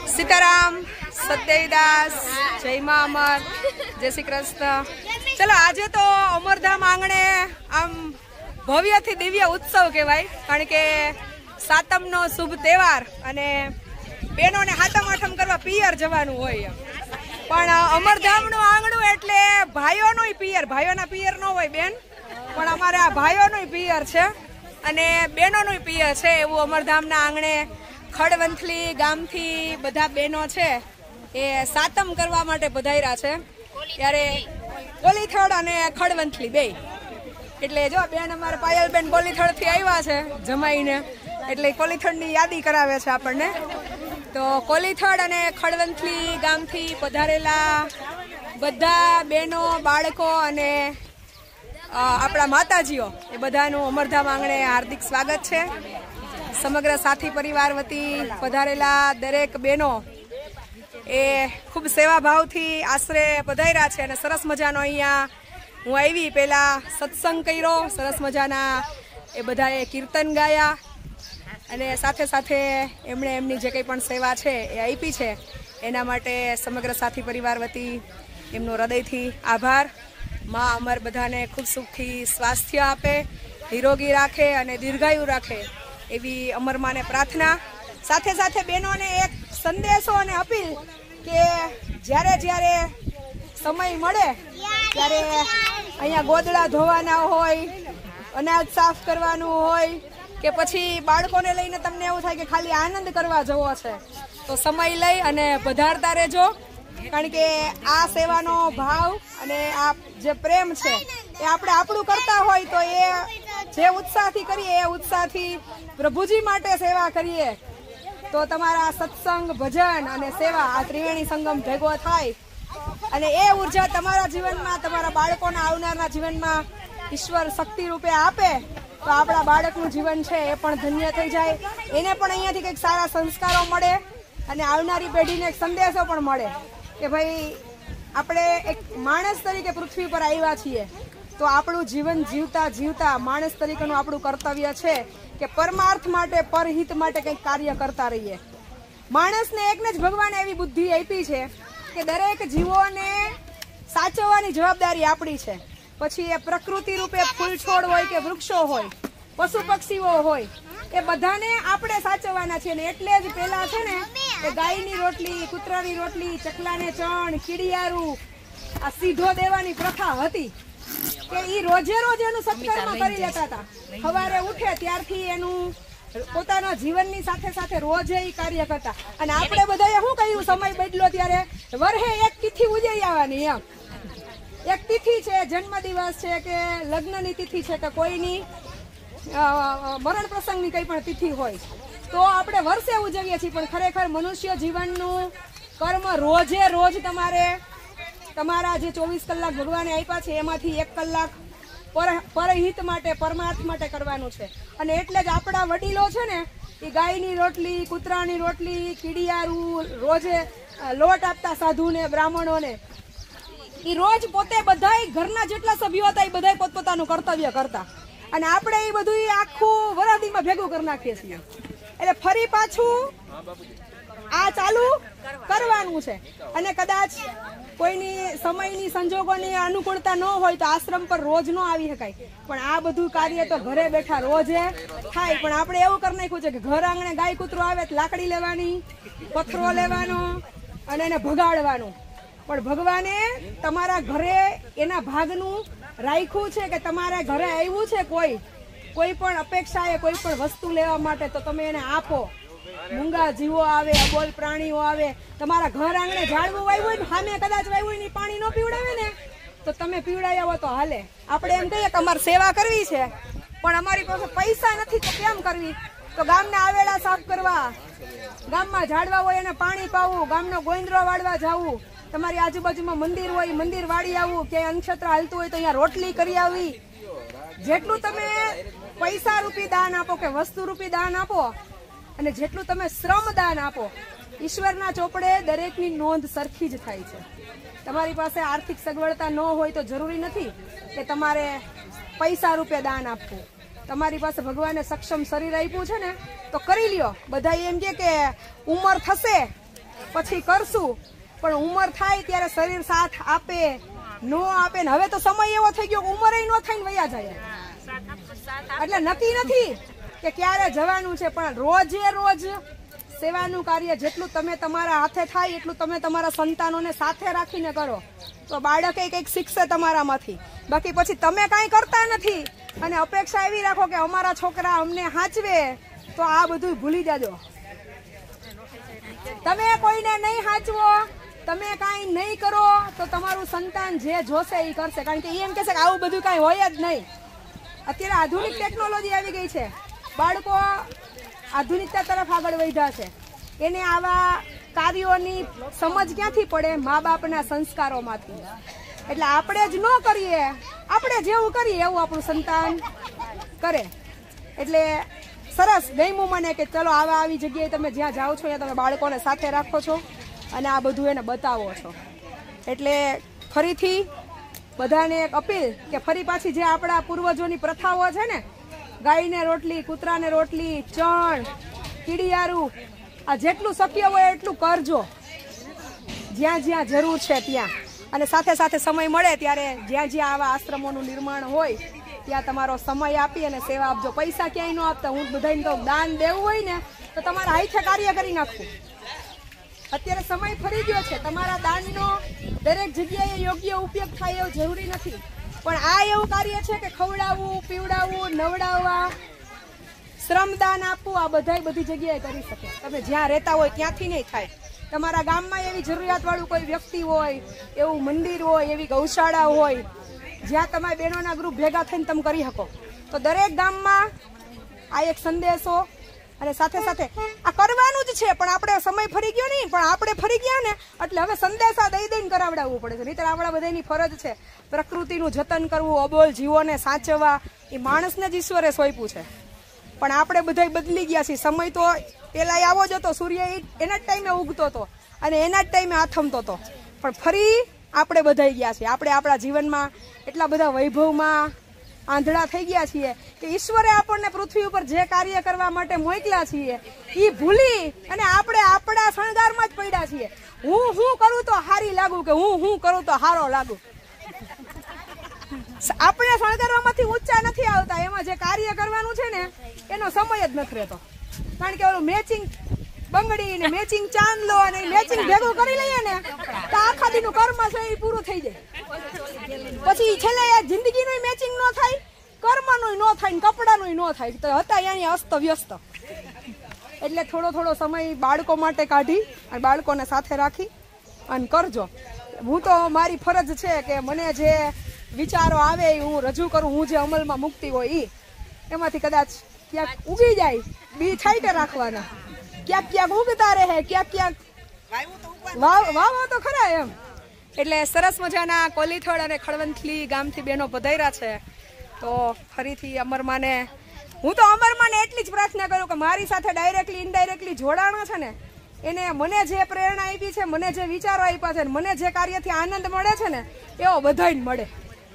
सीताराम, सत्यदास, जय मां अमर, जय श्री कृष्ण। चलो आज तो अमरधाम आंगणे आम भव्य थी दिव्य उत्सव कहेवाय, कारण के सातमनो शुभ तहेवार अने बेनोने हाथम आठम करवा पियर जवानुं होय। पण अमरधामनुं आंगणुं एटले भाईओनुंय पियर, भाईओना पियर न होय बेन, पण अमारे आ भाईओनुंय पियर छे अने बेनोनुंय पियर छे। एवुं अमरधामना आंगणे खड़वंथली गामथी बधा बेनो छे ए सातम करवा माटे पधार्या छे। त्यारे कोलीथड़ अने खड़वंथली बे एटले जो बेन अमारे पायलबेन कोलीथड़ थी आव्या छे जमाईने, एटले कोलीथड़नी यादी करावे छे आपणने। तो कोलीथड़ अने खड़वंथली गामथी पधारेला बधा बेनो बाळको अने आपणा माताजीओ ए बधानुं अमरधाम आंगणे हार्दिक स्वागत छे। समग्र साथी परिवार वती पधारेला दरेक बेनो ए खूब सेवा भावथी आश्रे पधार्या छे अने सरस मजानो अहींया हूँ आवी पेला सत्संग कर्यो, सरस मजाना ए बधाए कीर्तन गाया अने साथे साथे एमणे एमनी जे कंई पण सेवा छे ए आपी छे एना माटे समग्र साथी परिवार वती एमनो हृदयथी आभार। मां अमर बधाने खूब सुखी स्वास्थ्य आपे, निरोगी राखे अने दीर्घायु राखे एवी अमर माने प्रार्थना। साथे साथे बेनोने एक संदेशो अने अपील के ज्यारे ज्यारे समय मळे त्यारे अहींया गोदड़ा धोवाना होय, अनाज साफ करवानुं होय के पछी बाळकोने लईने तमने एवुं थाय के खाली आनंद करवा जवो छे तो समय लई अने पधारता रहेजो, कारण के आ सेवानो भाव अने आ जे प्रेम छे ए आपणे आपणुं करता होय तो ए जे उत्साहथी करीए ए उत्साहथी प्रभुजी माटे सेवा करीए तो तमारा सत्संग भजन अने सेवा आ त्रिवेणी संगम भेगो थाय अने ए ऊर्जा तमारा जीवनमां तमारा बाळकोना आवनारना जीवनमां ईश्वर शक्ति रूपे आपे तो आपणा बाळकनुं जीवन छे ए पण धन्य थई जाय, एने पण अहींयाथी कंईक सारा संस्कारो मळे अने आवनारी पेढीने एक संदेशो पण मळे के भाई आपणे एक माणस तरीके पृथ्वी पर आव्या छीए तो आपणुं जीवन जीवता जीवता माणस तरीकेनुं आपणुं कर्तव्य छे के परमार्थ माटे परहित माटे कंईक कार्य करता रहीए। माणसने एकने ज भगवाने एवी बुद्धि आपी छे के दरेक जीवोने साचववानी जवाबदारी आपणी छे। पछी ए प्रकृति रूपे फूल छोड़ होय के वृक्षो होय, पशु पक्षीओ होय ए बधाने आपणे साचववाना छे ने एटले ज पेला छे ने के गायनी रोटली, कूतरानी रोटली, चकलाने चण, कीड़ियारू आ सीधो देवानी प्रथा हती के ई रोजे रोज एनुं सत्कर्म करी लेता हता। सवारे उठे त्यारथी एनुं पोताना जीवननी साथे साथे रोजे ई कार्य करता अने आपणे बधाए शुं कह्युं समय बदलो त्यारे वर्हे एक तिथि उजवी आवવાની एम एक तिथि छे, जन्मदिवस छे के लग्ननी तिथि छे के कोईनी मरण प्रसंगनी कई पण तिथि होय तो आपणे वर्षे उजवीए छीए, पण खरेखर मनुष्य जीवननुं कर्म रोजे रोज तमारे तमारा जे 24 कलाक भगवाने आप्या छे एमांथी 1 कलाक परहित माटे परमार्थ माटे करवानुं छे। अने एटले ज आपणा वडीलो छे ने ए गायनी रोटली, कूतरानी रोटली, कीड़ियारू रोजे लोट आपता साधुने ब्राह्मणोने ई रोज पोते बधाय घરના જેટલા સભ્યો હતા એ બધાય પોતપોતાનું કર્તવ્ય કરતા અને આપણે એ બધું આખું વરાદીમાં ભેગું કરી નાખીએ છીએ। એટલે ફરી પાછું આ ચાલુ કરવાનું છે અને કદાચ કોઈની સમયની સંજોગોની અનુકૂળતા ન હોય તો આશ્રમ પર રોજ ન આવી શકાય, પણ આ બધું કાર્ય તો ઘરે બેઠા રોજે થાય। પણ આપણે એવું કરી નાખ્યું છે કે ઘર આંગણે ગાય કૂતરો આવે તો લાકડી લેવાની, પથરો લેવાનો અને એને ભગાડવાનું, પણ ભગવાને તમારા ઘરે એના ભાગનું રાખ્યું છે કે તમારા ઘરે આવ્યું છે કોઈ પણ અપેક્ષાએ કોઈ પણ વસ્તુ લેવા માટે તો તમે એને આપો। મૂંગા જીવો આવે, અબોલ પ્રાણીઓ આવે, તમારા ઘર આંગણે ઝાડવું વાવ્યું હોય ને સામે કદાચ વાવ્યું હોય ને પાણી ન પીવડાવે ને તો તમે પીવડાવી આવો તો હાલે। આપણે એમ કહીએ કે અમારે સેવા કરવી છે પણ અમારી પાસે પૈસા નથી તો કેમ કરવી, તો ગામના આવેલા સાફ કરવા, ગામમાં ઝાડવા હોય એને પાણી પાવું, ગામનો ગોંદરો વાળવા જાવું, તમારી આજુબાજુમાં મંદિર હોય મંદિર વાળી આવવું, ક્યાંય અન્નક્ષેત્ર હાલતું હોય તો અહીંયા રોટલી કરી આવી। જેટલું તમે પૈસા રૂપી દાન આપો કે વસ્તુ રૂપી દાન આપો અને જેટલું તમે શ્રમ દાન આપો, ઈશ્વરના ચોપડે દરેકની નોંધ સરખી જ થાય છે। તમારી પાસે આર્થિક સગવડતા ન હોય તો જરૂરી નથી કે તમારે પૈસા રૂપે દાન આપવું। તમારી પાસે ભગવાને સક્ષમ શરીર આપ્યું છે ને તો કરી લ્યો। બધા એમ કે ઉંમર થશે પછી કરશું, પણ ઉંમર થાય ત્યારે શરીર સાથ આપે નો આપે ને હવે તો સમય એવો થઈ ગયો ઉંમરે નો થઈને વયા જાય, એટલે નક્કી નથી કે ક્યારે જવાનું છે, પણ રોજે રોજ સેવાનું કાર્ય જેટલું તમે તમારા હાથે થાય એટલું તમે તમારા સંતાનોને સાથે રાખીને કરો તો બાળકે કંઈક શીખશે તમારામાંથી. બાકી પછી તમે કાંઈ કરતા નથી અને અપેક્ષા એવી રાખો કે અમારા છોકરા અમને સાચવે, તો આ બધું ભૂલી જાજો. તમે કોઈને નહીં સાચવો, તમે કાંઈ નહીં કરો તો તમારું સંતાન જે જોશે એ કરશે, કારણ કે એમ કહેશે કે આવું બધું કાંઈ હોય જ નહીં. અત્યારે આધુનિક ટેકનોલોજી આવી ગઈ છે, બાળકો આધુનિકતા તરફ આગળ વધ્યા છે, એને આવા કાર્યોની સમજ ક્યાંથી પડે? મા બાપના સંસ્કારોમાંથી. એટલે આપણે જ ન કરીએ, આપણે જેવું કરીએ એવું આપણું સંતાન કરે. એટલે સરસ ગમ્યું મને કે ચલો આવી જગ્યાએ તમે જ્યાં જાઓ છો ત્યાં તમે બાળકોને સાથે રાખો છો અને આ બધું એને બતાવો છો. એટલે ફરીથી બધાને એક અપીલ કે ફરી પાછી જે આપણા પૂર્વજોની પ્રથાઓ છે ને, ગાયને રોટલી, કૂતરાને રોટલી, ચણ, કીડિયારું, આ જેટલું શક્ય હોય એટલું કરજો જ્યાં જ્યાં જરૂર છે ત્યાં. અને સાથે સાથે સમય મળે ત્યારે જ્યાં જ્યાં આવા આશ્રમોનું નિર્માણ હોય ત્યાં તમારો સમય આપી અને સેવા આપજો. પૈસા ક્યાંય ન આપતા, હું બધાને કહું દાન દેવું હોય ને તો તમારા હાથે કાર્ય કરી નાખવું. અત્યારે સમય ફરી ગયો છે, તમારા દાનનો દરેક જગ્યાએ યોગ્ય ઉપયોગ થાય એવું જરૂરી નથી, પણ આ એવું કાર્ય છે કે ખવડાવવું, પીવડાવવું, નવડાવવા, શ્રમદાન આપવું, આ બધી જગ્યાએ કરી શકે. તમે જ્યાં રહેતા હોય ત્યાંથી નહીં થાય. તમારા ગામમાં એવી જરૂરિયાતવાળું કોઈ વ્યક્તિ હોય, એવું મંદિર હોય, એવી ગૌશાળા હોય જ્યાં તમારા બહેનોના ગ્રુપ ભેગા થઈને તમે કરી શકો, તો દરેક ગામમાં આ એક સંદેશો અને સાથે સાથે આ કરવાનું જ છે. પણ આપણે સમય ફરી ગયો નહીં, પણ આપણે ફરી ગયા ને એટલે હવે સંદેશા દઈ દઈને કરાવડાવવું પડે છે. નહીંતર આપણા બધાની ફરજ છે પ્રકૃતિનું જતન કરવું, અબોલ જીવોને સાચવવા, એ માણસને જ ઈશ્વરે સોંપ્યું છે. પણ આપણે બધા બદલી ગયા છીએ. સમય તો પેલા આવો જ હતો, સૂર્ય એના જ ટાઈમે ઉગતો હતો અને એના જ ટાઈમે આથમતો હતો, પણ ફરી આપણે બધાઈ ગયા છીએ. આપણે આપણા જીવનમાં એટલા બધા વૈભવમાં આંધળા થઈ ગયા છીએ કે ઈશ્વરે આપણને પૃથ્વી ઉપર જે કાર્ય કરવા માટે મોકલ્યા છીએ એ ભૂલી અને આપણે આપણા શણગારમાં જ પડ્યા છીએ. હું કરું તો હારી લાગુ કે હું કરું તો હારો લાગુ. આપણે શણગારવામાંથી ઊંચા નથી આવતા, એમાં જે કાર્ય કરવાનું છે ને એનો સમય જ નથી રહેતો. કારણ કે ઓલું મેચિંગ બંગડી ને મેચિંગ ચાંદલો અને મેચિંગ ભેગું કરી લઈએ ને તો આખા દીનું કર્મ છે એ પૂરું થઈ જાય. પછી છેલ્લે જિંદગીનું મેચિંગ ન થાય, કર્મનું ન થાય, કપડાનું ન થાય, તો હતા અહીંયા અસ્ત વ્યસ્ત. એટલે થોડો સમય બાળકો માટે કાઢી અને બાળકોને સાથે રાખી અને કરજો. હું તો મારી ફરજ છે કે મને જે વિચારો આવે એ હું રજૂ કરું, હું જે અમલમાં મૂકતી હોય એમાંથી કદાચ ક્યાંક ઉગી જાય, બી છાંટે રાખવાના, ક્યાંક ઉગતા રહે, ક્યાંક વાવો તો ખરા એમ. એટલે સરસ મજાના કોલીથોડ અને ખળવંથલી ગામથી બહેનો પધાર્યા છે. તો ફરીથી અમરમાને હું તો અમરમાને એટલી જ પ્રાર્થના કરું કે મારી સાથે ડાયરેક્ટલી ઇનડાયરેક્ટલી જોડાણા છે ને એને મને જે પ્રેરણા આપી છે, મને જે વિચારો આપ્યા છે, મને જે કાર્યથી આનંદ મળે છે ને એવો બધાને મળે.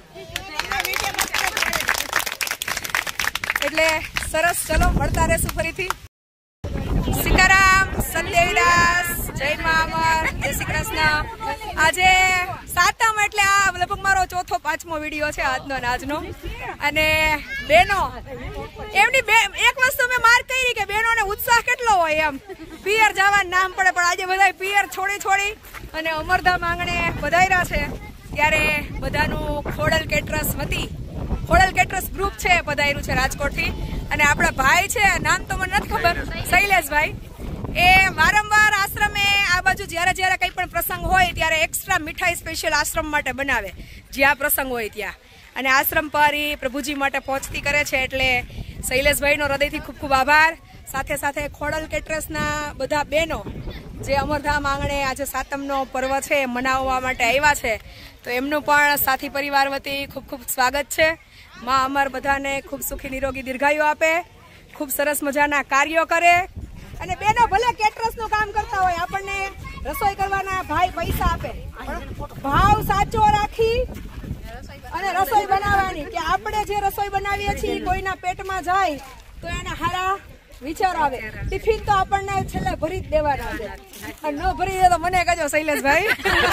એટલે સરસ, ચલો મળતા રહેશું ફરીથી. સીતારામ, સત્યવિદાસ, જય મા અમર, જય શ્રી કૃષ્ણ. આજે સાતમ એટલે આ લગભગ મારો 4-5મો વિડીયો છે આજનો. અને બહેનો એમની એક વસ્તુ મેં માર્ક કરી કે બહેનોને ઉત્સાહ કેટલો હોય એમ. પિયર જવાનું નામ પડે, પણ આજે બધા પિયર છોડી અને અમરધામ આંગણે પધાર્યા છે. ત્યારે બધાનું ખોડલ કેટરસ વતી, ખોડલ કેટરસ ગ્રુપ છે પધાર્યું છે રાજકોટથી. અને આપણા ભાઈ છે, નામ તો મને નથી ખબર, શૈલેષભાઈ, એ વારંવાર આશ્રમે આ બાજુ જ્યારે કંઈ પણ પ્રસંગ હોય ત્યારે એક્સ્ટ્રા મીઠાઈ સ્પેશિયલ આશ્રમ માટે બનાવે, જ્યાં પ્રસંગ હોય ત્યાં. અને આશ્રમ પર એ પ્રભુજી માટે પહોંચતી કરે છે. એટલે શૈલેષભાઈનો હૃદયથી ખૂબ ખૂબ આભાર. સાથે સાથે ખોડલ કેટરસના બધા બહેનો જે અમરધામ આંગણે આજે સાતમનો પર્વ છે મનાવવા માટે આવ્યા છે, તો એમનું પણ સાથી પરિવાર વતી ખૂબ ખૂબ સ્વાગત છે. મા અમર બધાને ખૂબ સુખી નિરોગી દીર્ઘાયુ આપે, ખૂબ સરસ મજાના કાર્યો કરે. અને બેનો ભલે કેટરસનું કામ કરતા હોય, આપણને રસોઈ કરવાના ભાઈ પૈસા આપે, ભાવ સાચો રાખી અને રસોઈ બનાવવાની, કે આપણે જે રસોઈ બનાવીએ છીએ કોઈના પેટમાં જાય તો એને હારા વિચાર આવે. ટિફિન તો આપણને છેલ્લે ભરી જ દેવાના છે, અને ન ભરી દે તો મને કહેજો શૈલેષભાઈ.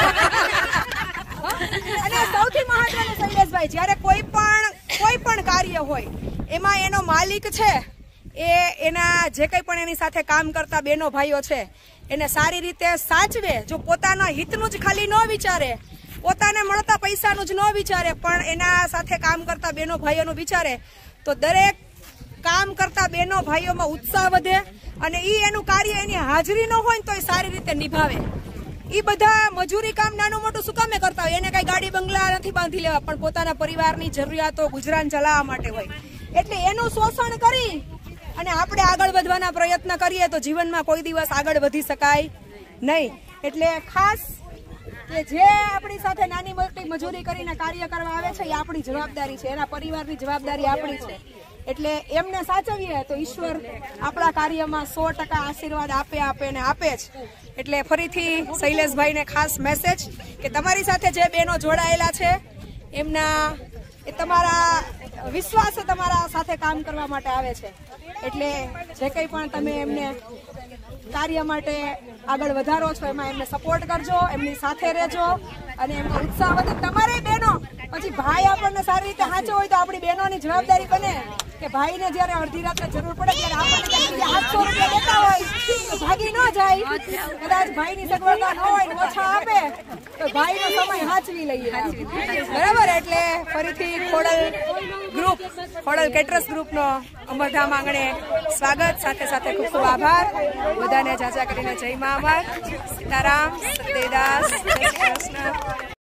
અને સૌથી મહત્વનું શૈલેષભાઈ, જ્યારે કોઈ પણ કાર્ય હોય એમાં એનો માલિક છે એ એના જે કંઈ પણ એની સાથે કામ કરતા બહેનો ભાઈઓ છે એને સારી રીતે સાચવે. જો પોતાના હિતનું જ ખાલી ન વિચારે, પોતાને મળતા પૈસાનું જ ન વિચારે, પણ એના સાથે કામ કરતા બહેનો ભાઈઓનું વિચારે, તો દરેક કામ કરતા બહેનો ભાઈઓમાં ઉત્સાહ વધે અને એનું કાર્ય એની હાજરી ન હોય તો એ સારી રીતે નિભાવે. એ બધા મજૂરી કામ નાનું મોટું શું કામે કરતા હોય, એને કઈ ગાડી બંગલા નથી બાંધી લેવા, પણ પોતાના પરિવારની જરૂરિયાતો ગુજરાન ચલાવવા માટે હોય. એટલે એનું શોષણ કરી અને આપણે આગળ વધવાના પ્રયત્ન કરીએ તો જીવનમાં કોઈ દિવસ આગળ વધી શકાય નહીં. એટલે ખાસ કે જે આપણી સાથે નાની મોટી મજૂરી કરીને કાર્ય કરવા આવે છે એ આપણી જવાબદારી છે, એના પરિવારની જવાબદારી આપણી છે. એટલે એમને સાચવીએ તો ઈશ્વર આપણા કાર્યમાં 100% આશીર્વાદ આપે ને આપે જ. એટલે ફરીથી શૈલેષભાઈને ખાસ મેસેજ કે તમારી સાથે જે બહેનો જોડાયેલા છે એમના એ તમારા વિશ્વાસે તમારા સાથે કામ કરવા માટે આવે છે. એટલે જે કંઈ પણ તમે એમને કાર્ય માટે આગળ વધારો છો એમાં એમને સપોર્ટ કરજો, એમની સાથે રહેજો અને એમનો ઉત્સાહ વધે. તમારે બહેનો પછી ભાઈ આપણને સારી રીતે સાચો હોય તો આપણી બહેનોની જવાબદારી બને કે ભાઈને જ્યારે અડધી રાત્રે જરૂર પડે ત્યારે આપણને 800 રૂપિયા દેતા હોય તો ભાગી ન જાય. કદાચ ભાઈની સગવડતા ન હોય ઓછા આપે તો ભાઈનો સમય સાચવી લઈએ, બરાબર. એટલે ફરીથી ખોડલ કેટરર્સ ગ્રુપનો અમરધામ આંગણે સ્વાગત, સાથે સાથે ખૂબ ખૂબ આભાર બધાને. જાજા કરીને જય મા અમર, સીતારામ, સત્યદાસ, જય શ્રી કૃષ્ણ.